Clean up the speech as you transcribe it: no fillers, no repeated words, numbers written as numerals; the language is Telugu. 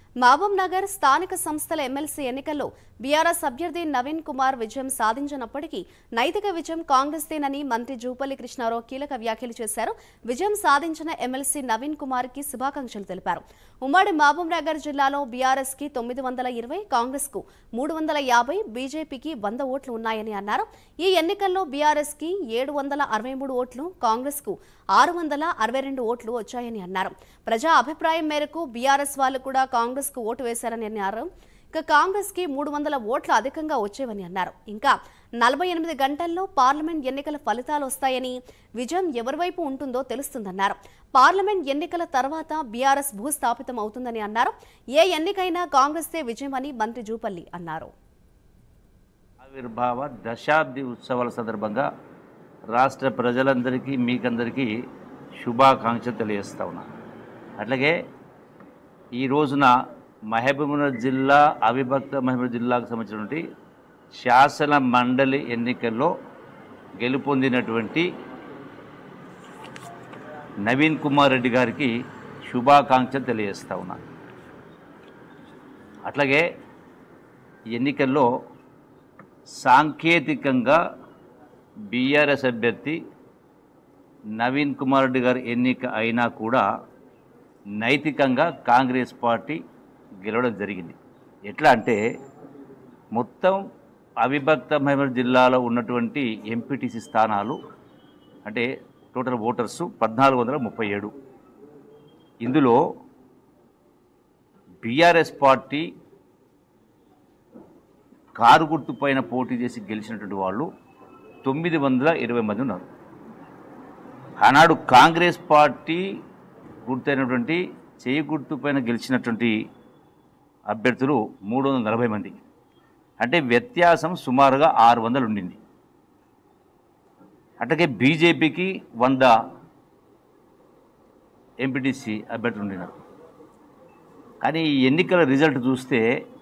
మహబూబ్ నగర్ స్థానిక సంస్థల ఎమ్మెల్సీ ఎన్నికల్లో బీఆర్ఎస్ అభ్యర్థి నవీన్ కుమార్ విజయం సాధించినప్పటికీ నైతిక విజయం కాంగ్రెస్దేనని మంత్రి జూపల్లి కృష్ణారావు కీలక వ్యాఖ్యలు చేశారు. విజయం సాధించిన ఎమ్మెల్సీ నవీన్ కుమార్ కి శుభాకాంక్షలు తెలిపారు. ఉమ్మడి మహబూబ్ నగర్ జిల్లాలో బీఆర్ఎస్ కి 920, కాంగ్రెస్ కు 350, బీజేపీకి 100 ఓట్లు ఉన్నాయని అన్నారు. ఈ ఎన్నికల్లో బీఆర్ఎస్ కి 763 ఓట్లు, కాంగ్రెస్ కు 662 ఓట్లు వచ్చాయని అన్నారు. ప్రజా అభిప్రాయం మేరకు బీఆర్ఎస్ వాళ్ళు కూడా కాంగ్రెస్ కు ఓటు వేశారని అన్నారు. ఇక కాంగ్రెస్ కి 300 ఓట్లు అధికంగా వచ్చేవని అన్నారు. ఇంకా 48 గంటల్లో పార్లమెంట్ ఎన్నికల ఫలితాలు వస్తాయని, విజయం ఎవరి వైపు ఉంటుందో తెలుస్తుందన్నారు. పార్లమెంట్ ఎన్నికల తర్వాత బీఆర్ఎస్ భూస్థాపితం అవుతుందని అన్నారు. ఏ ఎన్నికైనా కాంగ్రెస్దే విజయమని మంత్రి జూపల్లి అన్నారు. ఆవిర్భావ దశాబ్ది ఉత్సవాల సందర్భంగా రాష్ట్ర ప్రజలందరికీ మీకందరికీ శుభాకాంక్షలు తెలియజేస్తా ఉన్నాను. అట్లాగే ఈ రోజున మహబూబ్నగర్ జిల్లా అవిభక్త మహబూబ్ జిల్లాకు సంబంధించినటువంటి శాసన మండలి ఎన్నికల్లో గెలుపొందినటువంటి నవీన్ కుమార్ రెడ్డి గారికి శుభాకాంక్షలు తెలియజేస్తా ఉన్నాను. అట్లాగే ఎన్నికల్లో సాంకేతికంగా బీఆర్ఎస్ అభ్యర్థి నవీన్ కుమార్ రెడ్డి గారు ఎన్నిక అయినా కూడా నైతికంగా కాంగ్రెస్ పార్టీ గెలవడం జరిగింది. ఎట్లా అంటే మొత్తం అవిభక్త మహబూబ్ జిల్లాలో ఉన్నటువంటి ఎంపీటీసీ స్థానాలు అంటే టోటల్ ఓటర్సు 1437. ఇందులో బీఆర్ఎస్ పార్టీ కారు గుర్తు పైన పోటీ చేసి గెలిచినటువంటి వాళ్ళు 920 మంది ఉన్నారు. ఆనాడు కాంగ్రెస్ పార్టీ గుర్తైనటువంటి చేయి గుర్తు పైన గెలిచినటువంటి అభ్యర్థులు 340 మంది. అంటే వ్యత్యాసం సుమారుగా 600 ఉండింది. అట్లాగే బీజేపీకి 100 ఎంపీటీసీ అభ్యర్థులు ఉండినారు. కానీ ఈ ఎన్నికల రిజల్ట్ చూస్తే